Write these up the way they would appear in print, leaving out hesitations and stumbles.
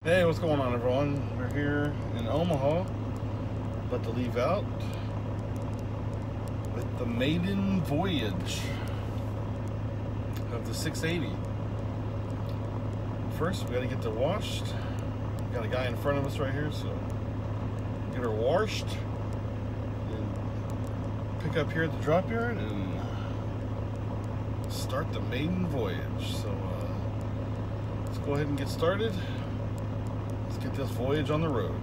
Hey, what's going on, everyone? We're here in Omaha, about to leave out with the maiden voyage of the 680. First, we gotta get her washed. We got a guy in front of us right here, so get her washed, and pick up here at the drop yard and start the maiden voyage. So let's go ahead and get started. Let's get this voyage on the road.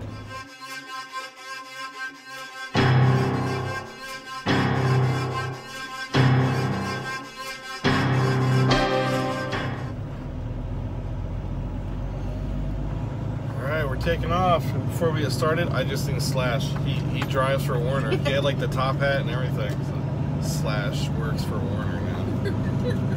Alright, we're taking off. Before we get started, I just think Slash, he drives for Werner. He had like the top hat and everything. So Slash works for Werner now.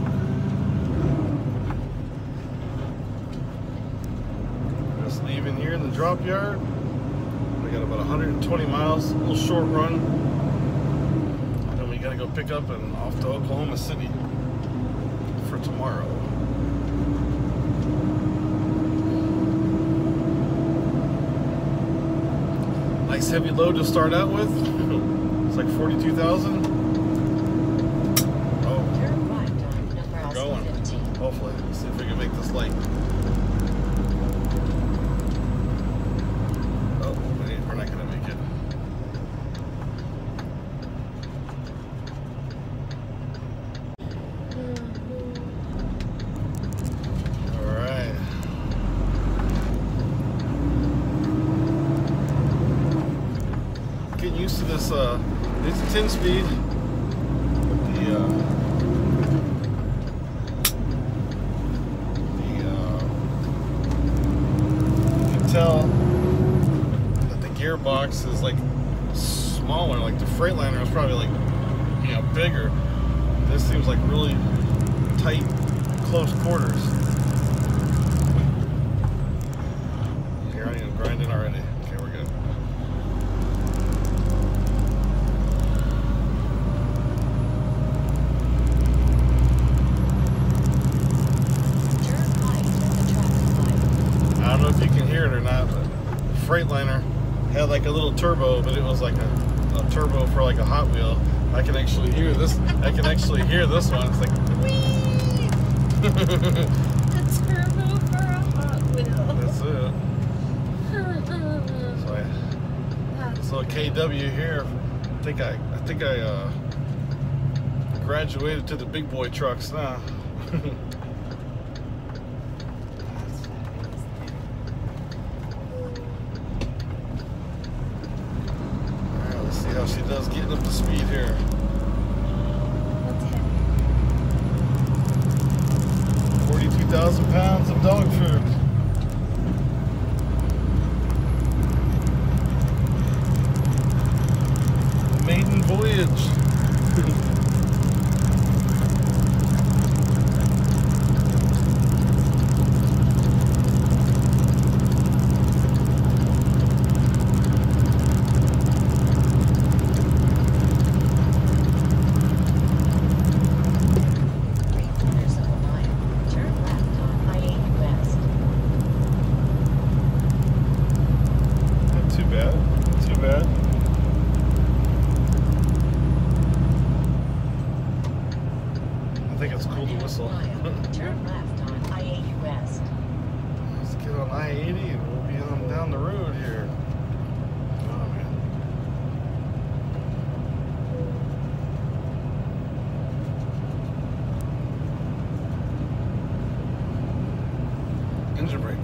Leaving here in the drop yard. We got about 120 miles, a little short run. And then we gotta go pick up and off to Oklahoma City for tomorrow. Nice heavy load to start out with. It's like 42,000. Oh, we're going. Hopefully, let's see if we can make this light. Getting used to this, it's a 10-speed. You can tell that the gearbox is like smaller, like the Freightliner is probably like, you know, bigger. This seems like really tight, close quarters. Here I am grinding already. Okay, we're good. I don't know if you can hear it or not, but Freightliner had like a little turbo, but it was like a turbo for like a Hot Wheel. I can actually hear this. I can actually hear this one. It's like whee! A turbo for a Hot Wheel. That's it. So KW here. I think I graduated to the big boy trucks now. How she does getting up to speed here. 42,000 pounds of dog food. Maiden voyage. I think it's cool to whistle. Turn left on I-80 West. Let's get on I-80 and we'll be on down the road here. Oh man. Engine brake.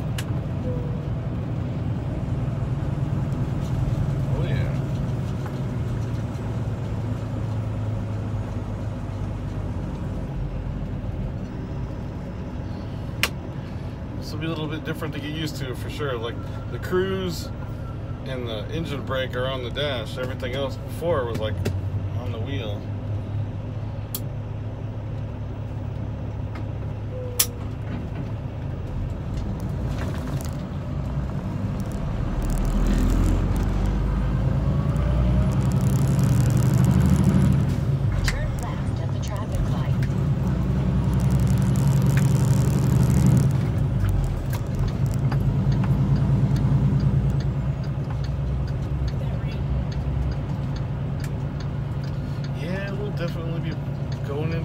Oh yeah. This will be a little bit different to get used to for sure. Like the cruise and the engine brake are on the dash. Everything else before was like on the wheel.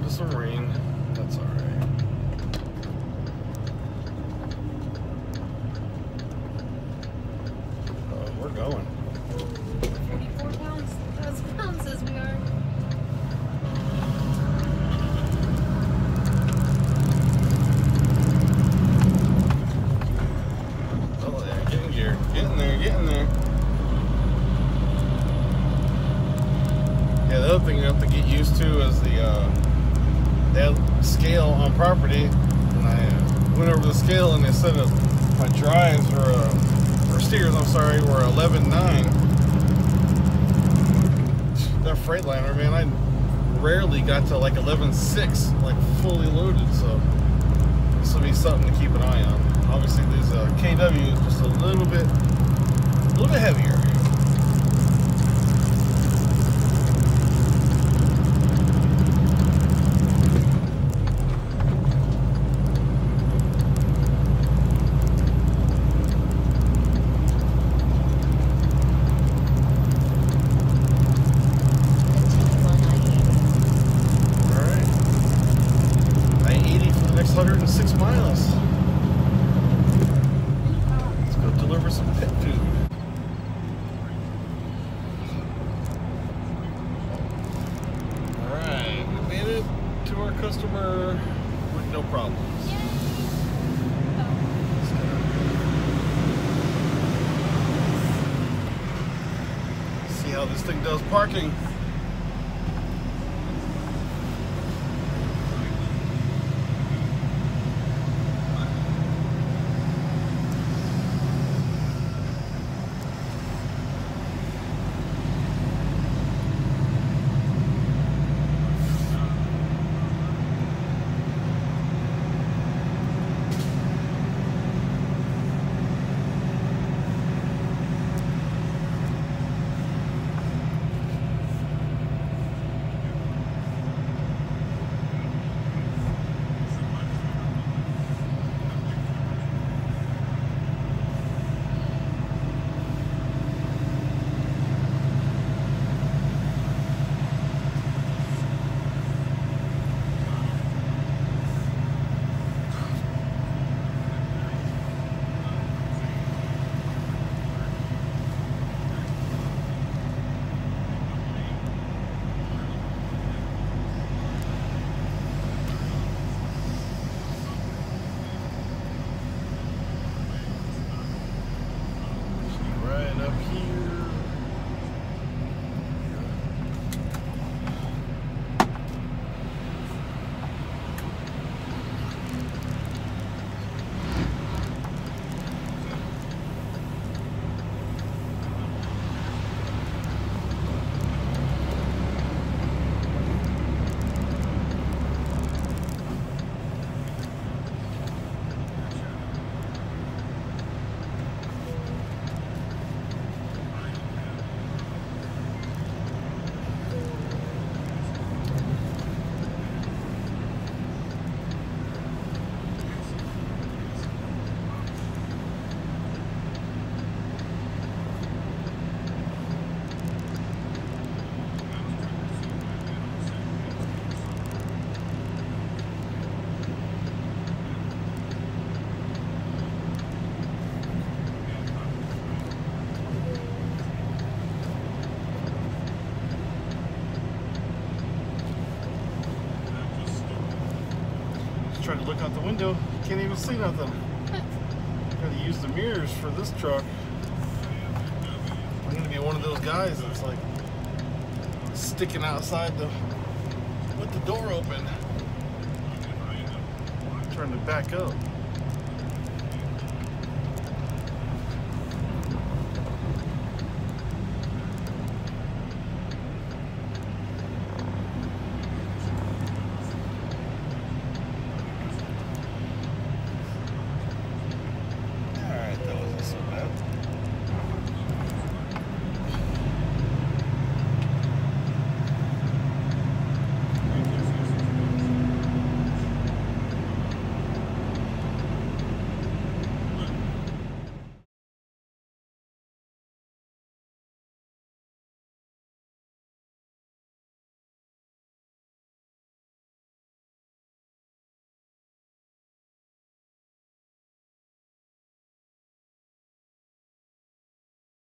into some rain. That's alright. We're going. 44 pounds, 1,000 pounds as we are. Oh, yeah, getting gear. Getting there, getting there. Yeah, the other thing you have to get used to is that scale on property. And I went over the scale and they said my drives or steers, I'm sorry, were 11.9. That Freightliner, man, I rarely got to like 11.6, like fully loaded. So this will be something to keep an eye on. Obviously, this KW is just a little bit heavier. Alright. 980 for the next 106 miles. Let's go deliver some pet food. Alright, we made it to our customer with no problems. See how this thing does parking. Up here. Trying to look out the window, can't even see nothing. Gotta use the mirrors for this truck. I'm gonna be one of those guys that's like sticking outside with the door open, trying to back up.